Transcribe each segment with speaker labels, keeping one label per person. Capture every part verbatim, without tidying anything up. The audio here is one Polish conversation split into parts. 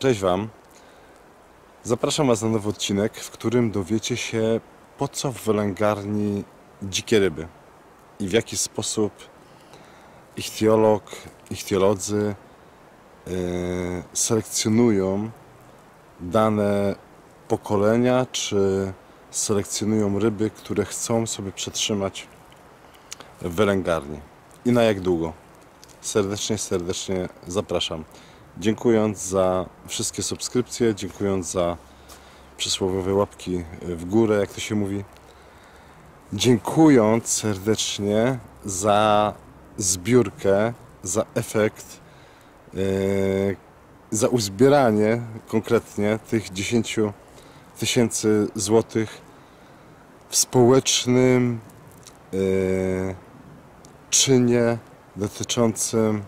Speaker 1: Cześć Wam. Zapraszam Was na nowy odcinek, w którym dowiecie się, po co w wylęgarni dzikie ryby i w jaki sposób ichtiolog, ichtiolodzy yy, selekcjonują dane pokolenia, czy selekcjonują ryby, które chcą sobie przetrzymać w wylęgarni i na jak długo. Serdecznie, serdecznie zapraszam. Dziękując za wszystkie subskrypcje, dziękując za przysłowiowe łapki w górę, jak to się mówi. Dziękując serdecznie za zbiórkę, za efekt, yy, za uzbieranie konkretnie tych dziesięciu tysięcy złotych w społecznym yy, czynie dotyczącym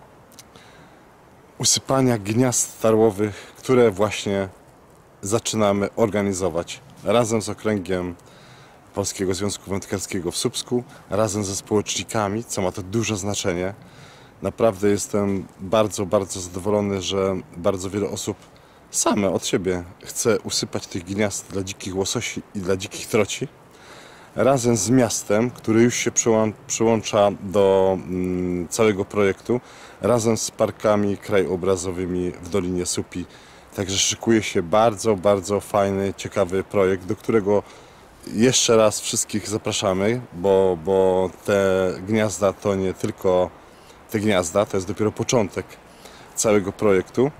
Speaker 1: usypania gniazd tarłowych, które właśnie zaczynamy organizować razem z okręgiem Polskiego Związku Wędkarskiego w Słupsku, razem ze społecznikami, co ma to duże znaczenie. Naprawdę jestem bardzo, bardzo zadowolony, że bardzo wiele osób same od siebie chce usypać tych gniazd dla dzikich łososi i dla dzikich troci. Razem z miastem, który już się przyłącza do mm, całego projektu, razem z parkami krajobrazowymi w Dolinie Supi. Także szykuje się bardzo, bardzo fajny, ciekawy projekt, do którego jeszcze raz wszystkich zapraszamy, bo, bo te gniazda to nie tylko te gniazda, to jest dopiero początek całego projektu.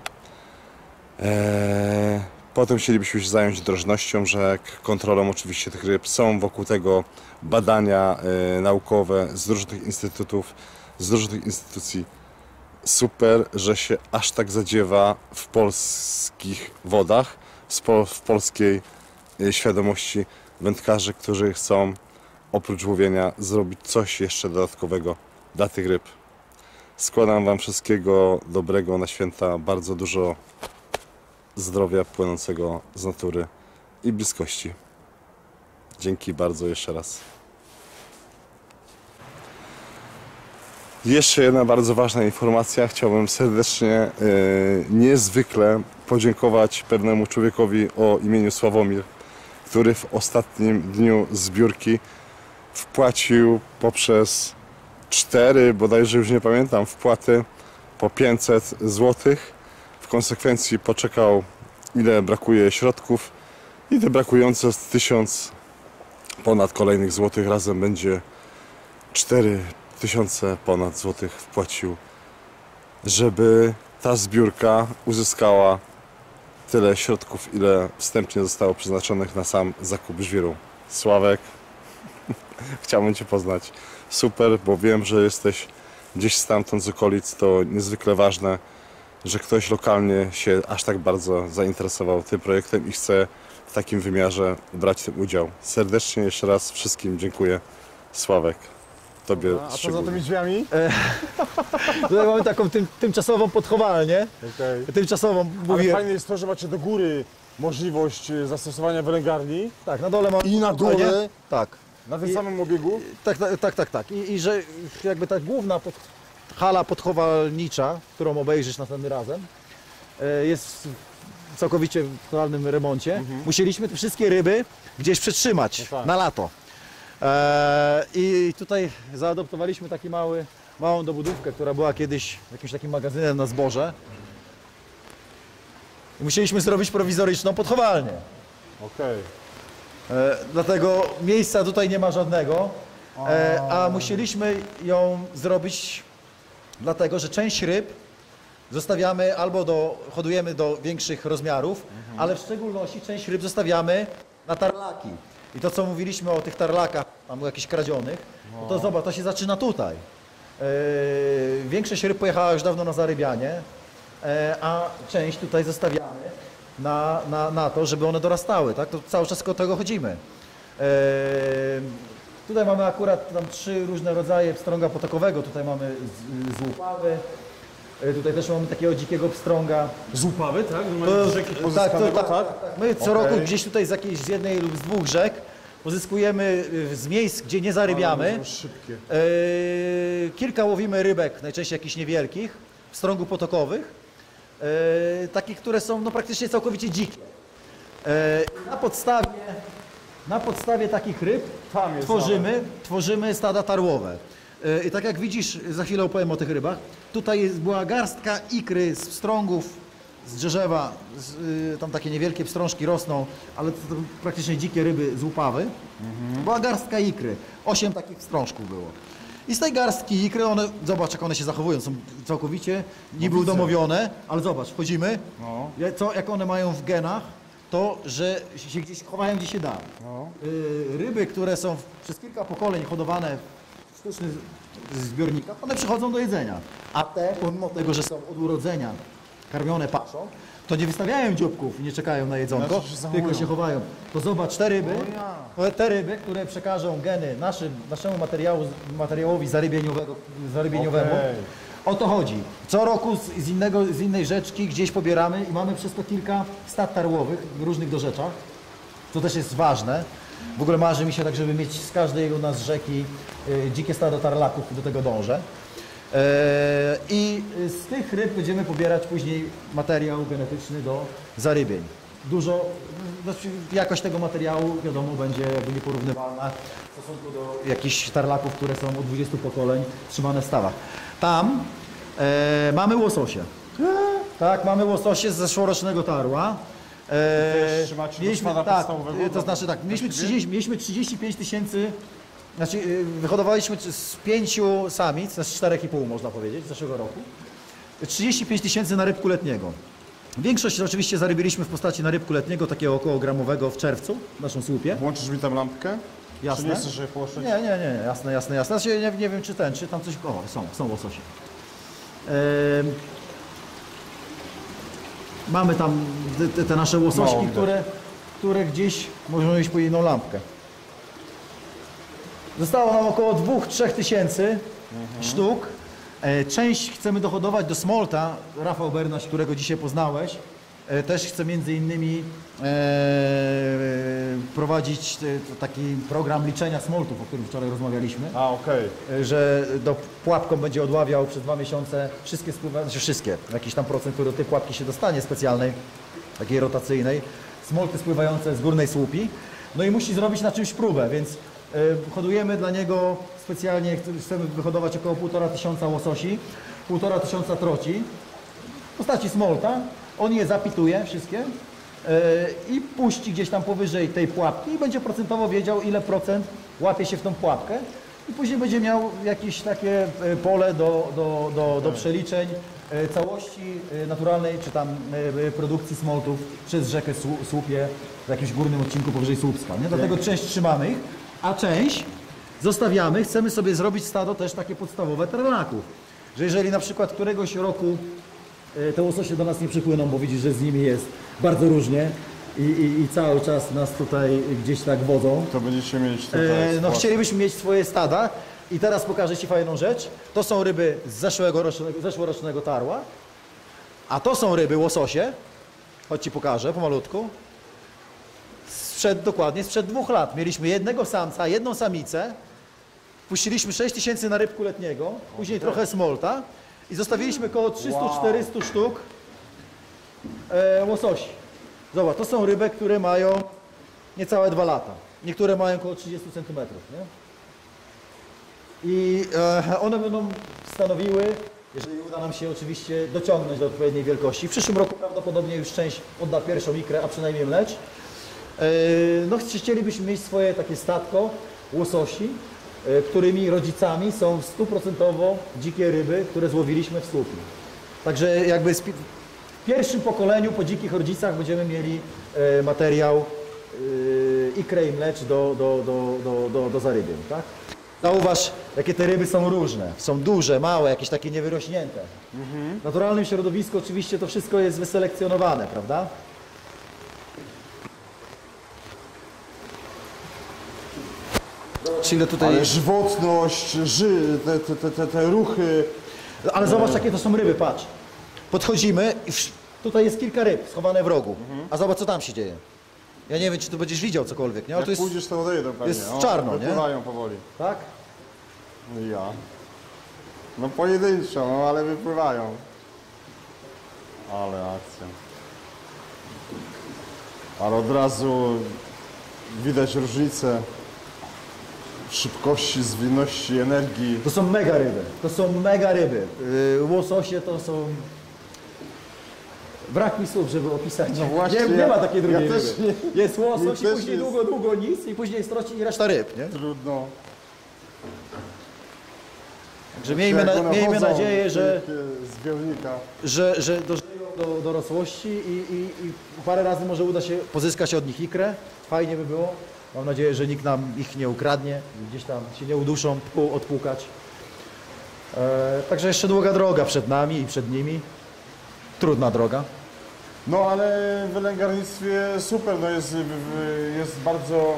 Speaker 1: Eee... Potem chcielibyśmy się zająć drożnością rzek, kontrolą oczywiście tych ryb. Są wokół tego badania y, naukowe z różnych instytutów, z różnych instytucji. Super, że się aż tak zadziewa w polskich wodach, w, po, w polskiej y, świadomości wędkarzy, którzy chcą oprócz łowienia zrobić coś jeszcze dodatkowego dla tych ryb. Składam Wam wszystkiego dobrego na święta, bardzo dużo zdrowia płynącego z natury i bliskości. Dzięki bardzo jeszcze raz. Jeszcze jedna bardzo ważna informacja. Chciałbym serdecznie, yy, niezwykle podziękować pewnemu człowiekowi o imieniu Sławomir, który w ostatnim dniu zbiórki wpłacił poprzez cztery, bodajże już nie pamiętam, wpłaty po pięćset złotych. W konsekwencji poczekał, ile brakuje środków, i te brakujące z tysiąc ponad kolejnych złotych razem będzie cztery tysiące ponad złotych wpłacił, żeby ta zbiórka uzyskała tyle środków, ile wstępnie zostało przeznaczonych na sam zakup żwiru. Sławek, chciałbym Cię poznać. Super, bo wiem, że jesteś gdzieś stamtąd z okolic, to niezwykle ważne, że ktoś lokalnie się aż tak bardzo zainteresował tym projektem i chce w takim wymiarze brać w tym udział. Serdecznie jeszcze raz wszystkim dziękuję. Sławek, Tobie
Speaker 2: A co za
Speaker 1: szczególnie.
Speaker 2: tymi drzwiami?
Speaker 3: E, tutaj mamy taką tym, tymczasową podchowalnię.
Speaker 2: Okay.
Speaker 3: Tymczasową,
Speaker 2: Ale
Speaker 3: mówię.
Speaker 2: fajne jest to, że macie do góry możliwość zastosowania wylęgarni
Speaker 3: Tak, na dole mam.
Speaker 2: i na
Speaker 3: spokojnie.
Speaker 2: dole,
Speaker 3: Tak,
Speaker 2: na tym
Speaker 3: I-
Speaker 2: samym obiegu.
Speaker 3: tak, tak, tak, tak. tak. I, I że jakby ta główna pod, hala podchowalnicza, którą obejrzysz następnym razem, e, jest w całkowicie w totalnym remoncie.
Speaker 2: Mhm.
Speaker 3: Musieliśmy te wszystkie ryby gdzieś przetrzymać
Speaker 2: No tak.
Speaker 3: na lato. E, I tutaj zaadoptowaliśmy taki mały, małą dobudówkę, która była kiedyś jakimś takim magazynem na zboże. I musieliśmy zrobić prowizoryczną podchowalnię.
Speaker 2: Okej.
Speaker 3: E, dlatego miejsca tutaj nie ma żadnego, e, a musieliśmy ją zrobić dlatego, że część ryb zostawiamy albo do, hodujemy do większych rozmiarów, ale w szczególności część ryb zostawiamy na tarlaki. I to, co mówiliśmy o tych tarlakach, tam jakichś kradzionych, no to zobacz, to się zaczyna tutaj. E, większość ryb pojechała już dawno na zarybianie, e, a część tutaj zostawiamy na, na, na to, żeby one dorastały, tak? To cały czas tylko tego chodzimy. E, tutaj mamy akurat tam trzy różne rodzaje pstrąga potokowego. Tutaj mamy z, z łupawy, e, tutaj też mamy takiego dzikiego pstrąga.
Speaker 2: Z upawy, tak?
Speaker 3: To-
Speaker 2: Z rzeki
Speaker 3: tak,
Speaker 2: pozyskanego,
Speaker 3: to- tak,
Speaker 2: tak?
Speaker 3: tak, tak. My co
Speaker 2: Okej.
Speaker 3: roku gdzieś tutaj z jakiejś z jednej lub z dwóch rzek pozyskujemy y, z miejsc, gdzie nie
Speaker 2: Ale
Speaker 3: zarybiamy.
Speaker 2: one są szybkie.
Speaker 3: E, kilka łowimy rybek, najczęściej jakichś niewielkich, pstrągów potokowych. e, takich, które są no, praktycznie całkowicie dzikie. E, na, podstawie, na podstawie takich ryb
Speaker 2: Tam jest
Speaker 3: tworzymy, tworzymy stada tarłowe. E, I tak jak widzisz, za chwilę opowiem o tych rybach, tutaj jest, była garstka ikry z pstrągów, z drzewa, z, y, tam takie niewielkie pstrążki rosną, ale to, to praktycznie dzikie ryby z łupawy. Mhm. Była garstka ikry, osiem takich pstrążków było. I z tej garstki ikry, one, zobacz jak one się zachowują, są całkowicie niby
Speaker 2: widzę.
Speaker 3: udomowione, ale zobacz, wchodzimy,
Speaker 2: No.
Speaker 3: ja- co, jak one mają w genach, to, że się gdzieś chowają gdzie się da.
Speaker 2: No.
Speaker 3: Y, ryby, które są w- przez kilka pokoleń hodowane w sztucznych z- zbiornikach, one przychodzą do jedzenia. A te, pomimo tego, że są od urodzenia karmione paszą, to nie wystawiają dzióbków i nie czekają na jedzonko,
Speaker 2: Znaczy się zachowują.
Speaker 3: tylko się chowają. To zobacz, te ryby,
Speaker 2: O ja.
Speaker 3: to te ryby, które przekażą geny naszym, naszemu materiału, materiałowi zarybieniowego, zarybieniowemu,
Speaker 2: Okej.
Speaker 3: o to chodzi. Co roku z, z, innego, z innej rzeczki gdzieś pobieramy i mamy przez to kilka stad tarłowych w różnych dorzeczach. To też jest ważne. W ogóle marzy mi się tak, żeby mieć z każdej u nas rzeki y, dzikie stado tarlaków, do tego dążę. E, I z tych ryb będziemy pobierać później materiał genetyczny do zarybień. Dużo, znaczy jakość tego materiału wiadomo będzie jakby nieporównywalna w stosunku do jakichś tarlaków, które są od dwudziestu pokoleń trzymane w stawach. Tam e, mamy łososie. Tak, mamy łososie z zeszłorocznego tarła. E,
Speaker 2: też trzymacie do stada
Speaker 3: tak,
Speaker 2: podstawowego?
Speaker 3: e, to znaczy tak, mieliśmy, trzydzieści, mieliśmy trzydzieści pięć tysięcy, znaczy y, wyhodowaliśmy z pięciu samic, znaczy czterech i pół można powiedzieć, z zeszłego roku. trzydzieści pięć tysięcy na rybku letniego. Większość oczywiście zarybiliśmy w postaci na rybku letniego, takiego około gramowego w czerwcu, w naszym słupie.
Speaker 2: Włączysz mi tam lampkę?
Speaker 3: Jasne.
Speaker 2: Czy nie chcesz, żeby położyć?
Speaker 3: Nie, nie, nie, jasne, jasne, jasne. Znaczy, nie, nie wiem czy ten, czy tam coś, o są, są łososie. Ehm, mamy tam te, te nasze
Speaker 2: Mało
Speaker 3: łosośki,
Speaker 2: widać.
Speaker 3: które, które gdzieś możemy iść po jedną lampkę. Zostało nam około dwóch do trzech tysięcy sztuk. E, Część chcemy dohodować do smolta. Rafał Bernaś, którego dzisiaj poznałeś, e, też chce między innymi e, prowadzić e, taki program liczenia smoltów, o którym wczoraj rozmawialiśmy.
Speaker 2: A, okej.
Speaker 3: E, Że do pułapką będzie odławiał przez dwa miesiące wszystkie spływa, znaczy wszystkie, jakiś tam procent, który do tej pułapki się dostanie specjalnej, takiej rotacyjnej, smolty spływające z górnej słupi. No i musi zrobić na czymś próbę, więc y, hodujemy dla niego specjalnie, chcemy wyhodować około półtora tysiąca łososi, półtora tysiąca troci w postaci smolta. On je zapituje wszystkie y, i puści gdzieś tam powyżej tej pułapki i będzie procentowo wiedział, ile procent łapie się w tą pułapkę. I później będzie miał jakieś takie y, pole do, do, do, do przeliczeń y, całości y, naturalnej czy tam y, y, produkcji smoltów przez rzekę Słu- Słupie w jakimś górnym odcinku powyżej Słupska. Nie? Dlatego część trzymamy ich, a część zostawiamy. Chcemy sobie zrobić stado też takie podstawowe tarlaków. Że jeżeli na przykład któregoś roku y, te łososie do nas nie przypłyną, bo widzisz, że z nimi jest bardzo różnie i, i, i cały czas nas tutaj gdzieś tak wodzą,
Speaker 2: To będziecie mieć tutaj
Speaker 3: E, no
Speaker 2: spłat.
Speaker 3: chcielibyśmy mieć swoje stada i teraz pokażę Ci fajną rzecz. To są ryby z zeszłego rocznego, zeszłorocznego tarła, a to są ryby łososie. Chodź Ci pokażę pomalutku. Sprzed, dokładnie sprzed dwóch lat. Mieliśmy jednego samca, jedną samicę. Puściliśmy sześć tysięcy na rybku letniego, później trochę smolta i zostawiliśmy około trzysta do czterystu sztuk e, łososi. Zobacz, to są ryby, które mają niecałe dwa lata. Niektóre mają około trzydzieści centymetrów. Nie? I e, one będą stanowiły, jeżeli uda nam się oczywiście dociągnąć do odpowiedniej wielkości. W przyszłym roku prawdopodobnie już część odda pierwszą ikrę, a przynajmniej mlecz. E, no chcielibyśmy mieć swoje takie statko łososi, e, którymi rodzicami są stuprocentowo dzikie ryby, które złowiliśmy w słupie. Także jakby w pierwszym pokoleniu po dzikich rodzicach będziemy mieli e, materiał e, ikrę i mlecz do, do, do, do, do, do zarybień. Tak? Zauważ, jakie te ryby są różne. Są duże, małe, jakieś takie niewyrośnięte. W naturalnym środowisku oczywiście to wszystko jest wyselekcjonowane, prawda? Zobacz, ile tutaj...
Speaker 2: Ale żywotność, ży, te, te, te, te, te ruchy.
Speaker 3: Ale zobacz, jakie to są ryby, patrz. Podchodzimy i wsz- tutaj jest kilka ryb schowane w rogu. A zobacz, co tam się dzieje. Ja nie wiem, czy tu będziesz widział cokolwiek, nie? Ale
Speaker 2: Jak
Speaker 3: to jest...
Speaker 2: pójdziesz, to odejdą pewnie.
Speaker 3: jest
Speaker 2: O,
Speaker 3: czarno, nie?
Speaker 2: wypływają powoli.
Speaker 3: Tak?
Speaker 2: No i ja. No pojedynczo, no ale wypływają.
Speaker 1: Ale akcja. Ale od razu widać różnicę w szybkości, zwinności, energii.
Speaker 3: To są mega ryby. To są mega ryby. Yy, łososie to są... Brak mi słów, żeby opisać.
Speaker 1: No właśnie,
Speaker 3: nie, nie
Speaker 1: ja-
Speaker 3: ma takiej drugiej
Speaker 1: ja
Speaker 3: ryby.
Speaker 1: też nie-
Speaker 3: Jest łosoś i
Speaker 1: też
Speaker 3: później
Speaker 1: jest-
Speaker 3: długo, długo nic i później jest troci i reszta ryb, nie?
Speaker 1: Trudno.
Speaker 3: Także miejmy, na,
Speaker 1: Jak one
Speaker 3: miejmy
Speaker 1: chodzą,
Speaker 3: nadzieję, że,
Speaker 1: takie zbiornika.
Speaker 3: że, że dożyją do dorosłości i, i, i parę razy może uda się pozyskać od nich ikrę. Fajnie by było. Mam nadzieję, że nikt nam ich nie ukradnie, gdzieś tam się nie uduszą, pół- odpłukać. E, także jeszcze długa droga przed nami i przed nimi. Trudna droga.
Speaker 1: No ale w wylęgarnictwie super, no jest, w- w- jest bardzo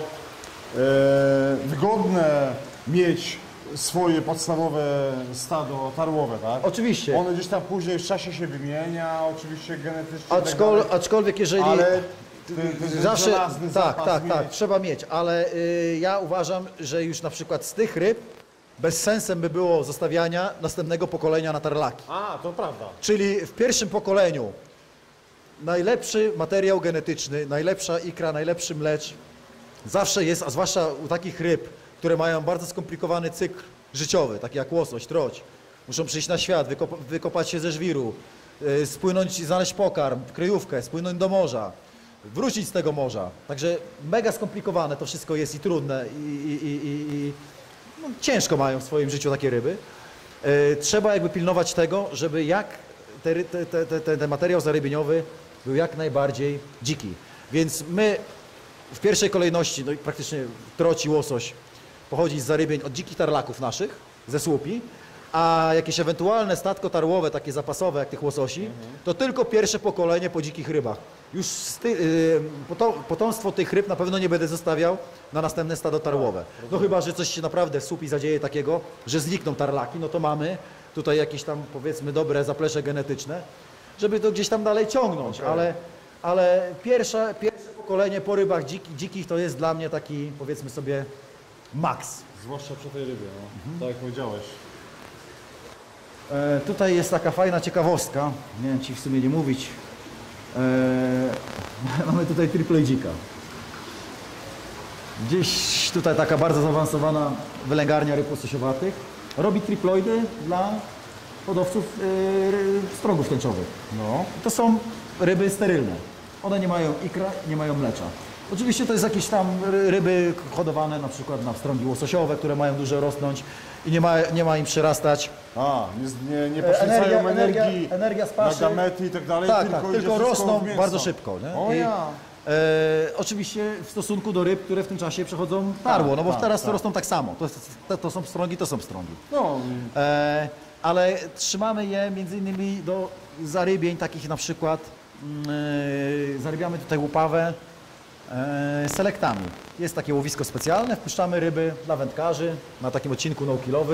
Speaker 1: e, wygodne mieć swoje podstawowe stado tarłowe, tak?
Speaker 3: Oczywiście.
Speaker 1: One gdzieś tam później w czasie się wymienia, oczywiście genetycznie. i tak
Speaker 3: Aczkol,
Speaker 1: dalej,
Speaker 3: aczkolwiek jeżeli...
Speaker 1: ale ten, ten
Speaker 3: Zawsze,
Speaker 1: żelazny
Speaker 3: tak,
Speaker 1: zapas
Speaker 3: tak,
Speaker 1: mieć.
Speaker 3: tak, trzeba mieć, ale y, ja uważam, że już na przykład z tych ryb bez sensem by było zostawiania następnego pokolenia na tarlaki.
Speaker 2: A, to prawda.
Speaker 3: Czyli w pierwszym pokoleniu najlepszy materiał genetyczny, najlepsza ikra, najlepszy mlecz zawsze jest, a zwłaszcza u takich ryb, które mają bardzo skomplikowany cykl życiowy, takie jak łosoś, troć. Muszą przyjść na świat, wykop wykopać się ze żwiru, y, spłynąć, znaleźć pokarm, kryjówkę, spłynąć do morza, wrócić z tego morza. Także mega skomplikowane to wszystko jest i trudne i, i, i, i, i no, ciężko mają w swoim życiu takie ryby. Y, trzeba jakby pilnować tego, żeby jak te, ry- te, te, te, ten materiał zarybieniowy był jak najbardziej dziki. Więc my w pierwszej kolejności, no i praktycznie troci łosoś pochodzi z zarybień od dzikich tarlaków naszych, ze słupi, a jakieś ewentualne statko tarłowe, takie zapasowe jak tych łososi, to tylko pierwsze pokolenie po dzikich rybach. Już z ty, y, poto, potomstwo tych ryb na pewno nie będę zostawiał na następne stado tarłowe. No chyba, że coś się naprawdę w słupi zadzieje takiego, że znikną tarlaki, no to mamy tutaj jakieś tam powiedzmy dobre zaplecze genetyczne, żeby to gdzieś tam dalej ciągnąć, ale, ale pierwsze, pierwsze pokolenie po rybach dziki, dzikich to jest dla mnie taki powiedzmy sobie maks.
Speaker 2: Zwłaszcza przy tej rybie, no. Tak jak powiedziałeś.
Speaker 3: E, tutaj jest taka fajna ciekawostka, nie wiem ci w sumie nie mówić. E, mamy tutaj triploidzika. Gdzieś tutaj taka bardzo zaawansowana wylęgarnia ryb łososiowatych robi triploidy dla hodowców e, ry- strągów tęczowych.
Speaker 1: No.
Speaker 3: To są ryby sterylne. One nie mają ikra, nie mają mlecza. Oczywiście to jest jakieś tam ry- ryby hodowane na przykład na pstrągi łososiowe, które mają dużo rosnąć i nie ma, nie ma im przyrastać.
Speaker 1: A, nie, nie, nie
Speaker 3: E,
Speaker 1: poświęcają
Speaker 3: energia- energia-
Speaker 1: energii
Speaker 3: energia z
Speaker 1: na
Speaker 3: paszy.
Speaker 1: gamety i tak dalej,
Speaker 3: Tak,
Speaker 1: tylko,
Speaker 3: tak,
Speaker 1: idzie
Speaker 3: tylko
Speaker 1: wszystko
Speaker 3: rosną
Speaker 1: w mięso.
Speaker 3: bardzo szybko. Nie?
Speaker 1: O
Speaker 3: I,
Speaker 1: ja.
Speaker 3: e, oczywiście w stosunku do ryb, które w tym czasie przechodzą tarło, no bo
Speaker 1: tak,
Speaker 3: teraz
Speaker 1: tak.
Speaker 3: to rosną tak samo. To, jest, to, to są pstrągi, to są pstrągi.
Speaker 1: No,
Speaker 3: E, ale trzymamy je między innymi do zarybień takich na przykład, mm, e, zarybiamy tutaj łupawę e, selektami. Jest takie łowisko specjalne, wpuszczamy ryby dla wędkarzy na takim odcinku no-killowym.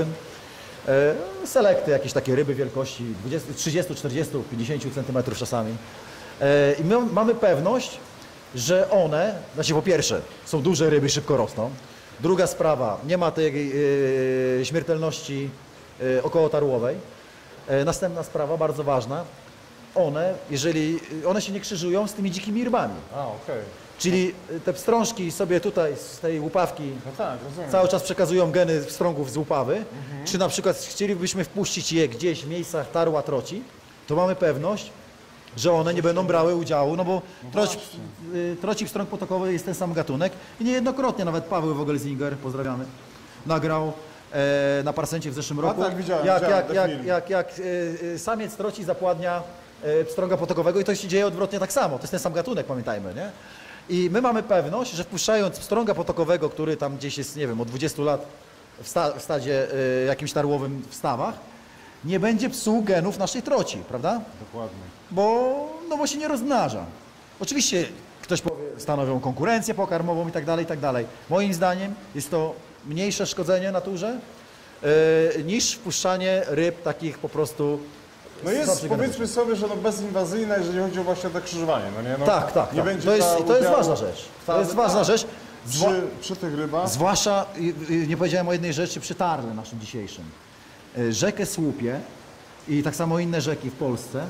Speaker 3: E, selekty, jakieś takie ryby wielkości dwudziestu, trzydziestu, czterdziestu, pięćdziesięciu centymetrów czasami. E, I my mamy pewność, że one, znaczy po pierwsze są duże ryby, szybko rosną. Druga sprawa, nie ma tej e, śmiertelności e, okołotarłowej. E, następna sprawa, bardzo ważna, one, jeżeli one się nie krzyżują z tymi dzikimi rybami.
Speaker 1: a okej.
Speaker 3: Czyli te pstrążki sobie tutaj z tej łupawki
Speaker 1: No tak, rozumiem.
Speaker 3: cały czas przekazują geny pstrągów z łupawy. Czy na przykład chcielibyśmy wpuścić je gdzieś w miejscach tarła troci, to mamy pewność, że one nie będą brały udziału, no bo troć, y, troci pstrąg potokowy jest ten sam gatunek i niejednokrotnie nawet Paweł Wogelzinger, pozdrawiamy, nagrał e, na Parsencie w zeszłym roku,
Speaker 1: tak, widziałem,
Speaker 3: jak,
Speaker 1: widziałem
Speaker 3: jak,
Speaker 1: ten
Speaker 3: jak,
Speaker 1: film.
Speaker 3: jak, jak y, y, samiec troci zapładnia e, pstrąga potokowego i to się dzieje odwrotnie tak samo, to jest ten sam gatunek, pamiętajmy, nie? I my mamy pewność, że wpuszczając pstrąga potokowego, który tam gdzieś jest, nie wiem, od dwudziestu lat w, sta, w stadzie y, jakimś tarłowym w stawach, nie będzie psuł genów naszej troci, prawda?
Speaker 1: Dokładnie.
Speaker 3: Bo, no bo się nie rozmnaża. Oczywiście ktoś powie, stanowią konkurencję pokarmową i tak dalej, i tak dalej. Moim zdaniem jest to mniejsze szkodzenie naturze yy, niż wpuszczanie ryb takich po prostu...
Speaker 1: No jest,
Speaker 3: słabszych
Speaker 1: powiedzmy sobie, że no bezinwazyjne, jeżeli chodzi o właśnie to krzyżowanie, no nie? No,
Speaker 3: Tak, tak,
Speaker 1: nie
Speaker 3: tak.
Speaker 1: będzie
Speaker 3: To jest,
Speaker 1: ta
Speaker 3: to jest
Speaker 1: udziału
Speaker 3: ważna rzecz. To jest
Speaker 1: fazy-
Speaker 3: ważna
Speaker 1: tak.
Speaker 3: rzecz. Zwa,
Speaker 1: Przy, przy tych rybach,
Speaker 3: zwłaszcza, y, y, nie powiedziałem o jednej rzeczy, przy Tarle naszym dzisiejszym. Y, Rzekę Słupie i tak samo inne rzeki w Polsce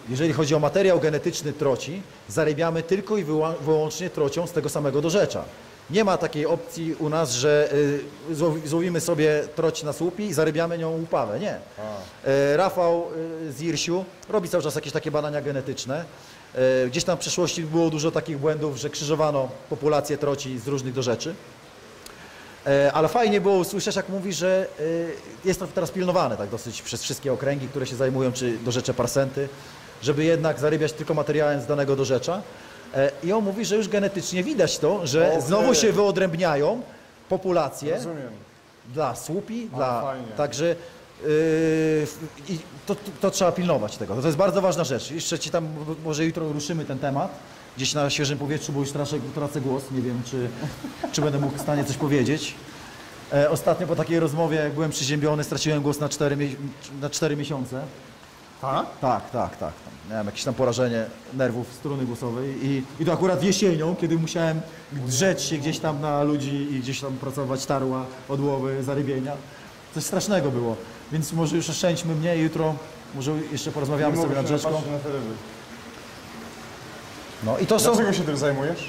Speaker 3: jeżeli chodzi o materiał genetyczny troci, zarybiamy tylko i wyła- wyłącznie trocią z tego samego dorzecza. Nie ma takiej opcji u nas, że y, złow- złowimy sobie troć na słupi i zarybiamy nią łupawę. Nie. E, Rafał y, z Irsiu robi cały czas jakieś takie badania genetyczne. E, Gdzieś tam w przeszłości było dużo takich błędów, że krzyżowano populację troci z różnych dorzeczy. E, Ale fajnie było usłyszeć, jak mówi, że y, jest to teraz pilnowane tak dosyć przez wszystkie okręgi, które się zajmują, czy dorzecze parsenty, żeby jednak zarybiać tylko materiałem z danego dorzecza. E, I on mówi, że już genetycznie widać to, że
Speaker 2: Okej.
Speaker 3: znowu się wyodrębniają populacje
Speaker 2: Rozumiem.
Speaker 3: dla słupi,
Speaker 2: A,
Speaker 3: dla...
Speaker 2: fajnie.
Speaker 3: Także yy, i to, to, to trzeba pilnować tego. To jest bardzo ważna rzecz. Jeszcze ci tam, może jutro ruszymy ten temat, gdzieś na świeżym powietrzu, bo już tracę, tracę głos, nie wiem, czy, czy będę mógł w stanie coś powiedzieć. E, ostatnio po takiej rozmowie, jak byłem przyziębiony, straciłem głos na cztery, mie- na cztery miesiące.
Speaker 2: Tak?
Speaker 3: Tak, tak, tak. Miałem jakieś tam porażenie nerwów struny głosowej i, i to akurat jesienią, kiedy musiałem drzeć się gdzieś tam na ludzi i gdzieś tam pracować tarła, odłowy, zarybienia. Coś strasznego było. Więc może już oszczędźmy mnie i jutro może jeszcze porozmawiamy
Speaker 2: Nie
Speaker 3: sobie
Speaker 2: mogę
Speaker 3: nad
Speaker 2: się
Speaker 3: rzeczką.
Speaker 2: napatrzeć na te ryby.
Speaker 3: No i to są...
Speaker 2: Dlaczego się tym zajmujesz?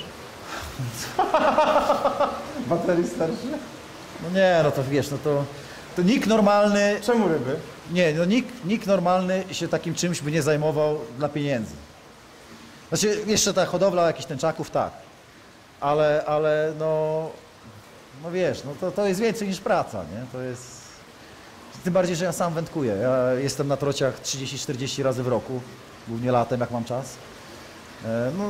Speaker 2: Baterii starszy?
Speaker 3: No nie, no to wiesz, no to, to nikt normalny,
Speaker 2: Czemu ryby?
Speaker 3: nie, no nikt, nikt normalny się takim czymś by nie zajmował dla pieniędzy. Znaczy jeszcze ta hodowla jakichś tęczaków, tak, ale, ale no, no wiesz, no to, to jest więcej niż praca, nie, to jest, tym bardziej, że ja sam wędkuję, ja jestem na trociach trzydzieści czterdzieści razy w roku, głównie latem, jak mam czas. E, no,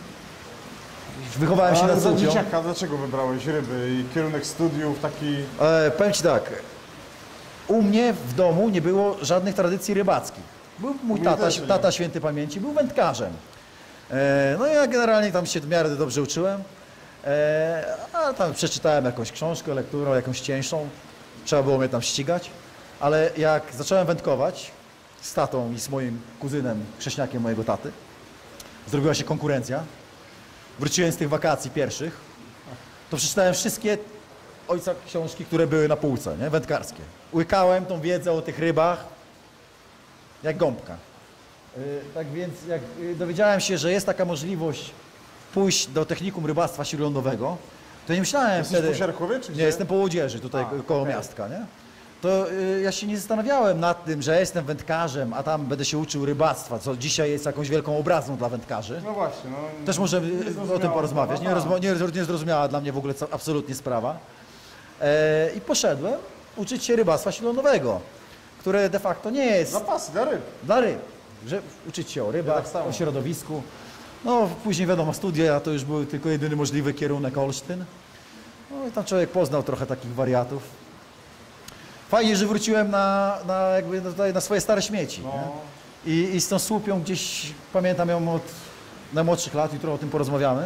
Speaker 3: wychowałem się
Speaker 2: Ale
Speaker 3: nad
Speaker 2: za
Speaker 3: Słupią.
Speaker 2: dzieciaka dlaczego wybrałeś ryby i kierunek studiów taki...
Speaker 3: E, powiem Ci tak, u mnie w domu nie było żadnych tradycji rybackich. Był mój
Speaker 2: mnie
Speaker 3: tata,
Speaker 2: też nie.
Speaker 3: tata świętej pamięci, był wędkarzem. E, no i ja generalnie tam się w miarę dobrze uczyłem, e, a tam przeczytałem jakąś książkę, lekturę, jakąś cieńszą, trzeba było mnie tam ścigać, ale jak zacząłem wędkować z tatą i z moim kuzynem, chrześniakiem mojego taty, zrobiła się konkurencja. Wróciłem z tych wakacji pierwszych, to przeczytałem wszystkie ojca książki, które były na półce, nie? Wędkarskie. Łykałem tą wiedzę o tych rybach jak gąbka. Yy, tak więc jak yy, dowiedziałem się, że jest taka możliwość pójść do technikum rybactwa śródlądowego, to nie myślałem
Speaker 2: Jesteś
Speaker 3: wtedy...
Speaker 2: po Sierchowie, czy
Speaker 3: Nie,
Speaker 2: gdzie?
Speaker 3: jestem po Łodzieży, tutaj
Speaker 2: A,
Speaker 3: koło
Speaker 2: okej.
Speaker 3: miastka, nie? To y, ja się nie zastanawiałem nad tym, że jestem wędkarzem, a tam będę się uczył rybactwa, co dzisiaj jest jakąś wielką obrazą dla wędkarzy.
Speaker 2: No właśnie, no...
Speaker 3: Też możemy y, o tym
Speaker 2: niezrozumiała
Speaker 3: porozmawiać. Nie,
Speaker 2: sprawa.
Speaker 3: rozmo- nie, nie zrozumiała dla mnie w ogóle co, absolutnie sprawa. E, I poszedłem uczyć się rybactwa śródlądowego, które de facto nie jest
Speaker 2: Zapasy dla ryb.
Speaker 3: dla ryb. Że uczyć się o rybach,
Speaker 2: Ja tak samo.
Speaker 3: o środowisku. No później wiadomo, studia to już był tylko jedyny możliwy kierunek Olsztyn. No i tam człowiek poznał trochę takich wariatów. Fajnie, że wróciłem na, na, jakby no tutaj na swoje stare śmieci.
Speaker 2: No.
Speaker 3: Nie? I, I z tą słupią gdzieś, pamiętam ją od najmłodszych lat, jutro o tym porozmawiamy.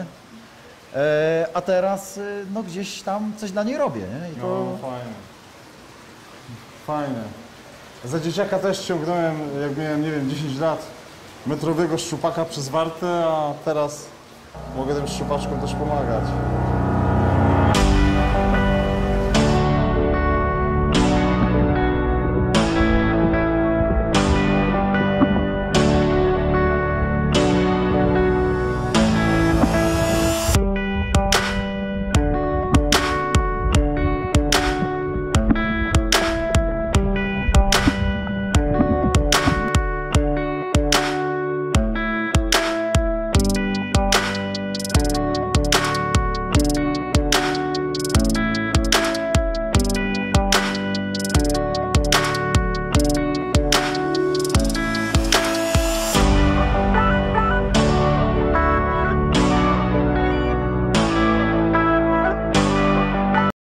Speaker 3: E, a teraz y, no gdzieś tam coś dla niej robię. Nie? I to,
Speaker 2: No, fajne. Fajne. Za dzieciaka też ciągnąłem, jak miałem, nie wiem, dziesięć lat, metrowego szczupaka przez wartę, a teraz mogę tym szczupaczkom też pomagać.